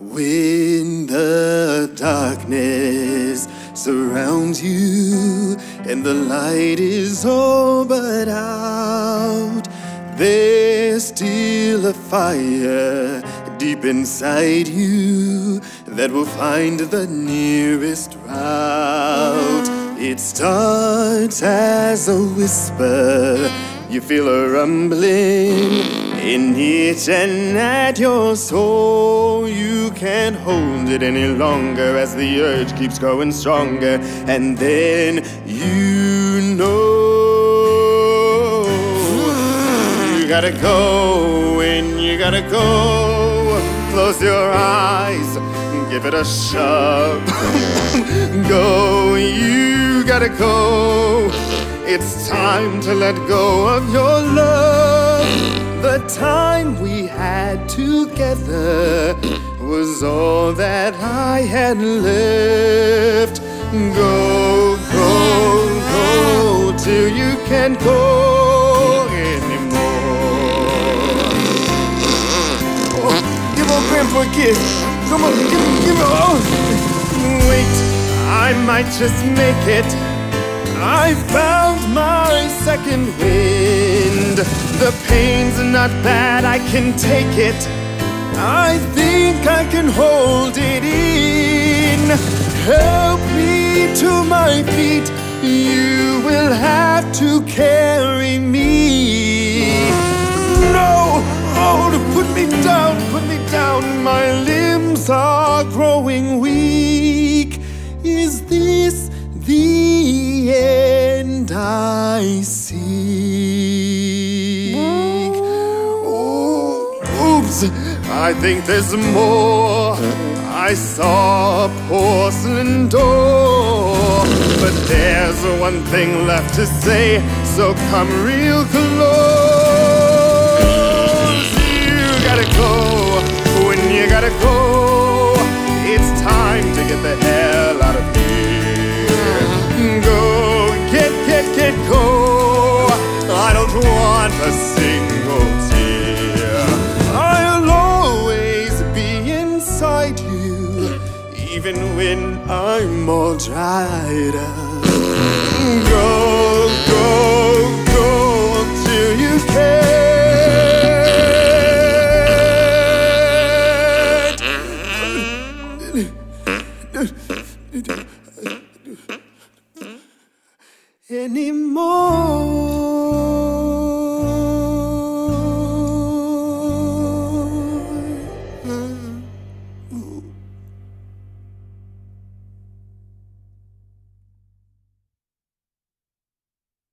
When the darkness surrounds you and the light is all but out, there's still a fire deep inside you that will find the nearest route. It starts as a whisper. You feel a rumbling in each and at your soul. You can't hold it any longer as the urge keeps growing stronger. And then you know you gotta go, and you gotta go. Close your eyes, give it a shove. Go, you gotta go. It's time to let go of your love. The time we had together was all that I had left. Go, go, go, till you can't go anymore. Oh, give old Grandpa a kiss. Come on, give him, oh. Wait, I might just make it. I found my second wind. The pain's not bad, I can take it. I think I can hold it in. Help me to my feet. You will have to carry me. No! Oh, put me down, put me down. My limbs are growing weak. Is this the end I seek? Oh, oops, I think there's more. I saw a porcelain door, but there's one thing left to say, so come real close. You gotta go, when you gotta go, it's time to get the hell out of here. Go, get, go. I don't want a single tear. I'll always be inside you, even when I'm all dried up. Go, go, go, till you can.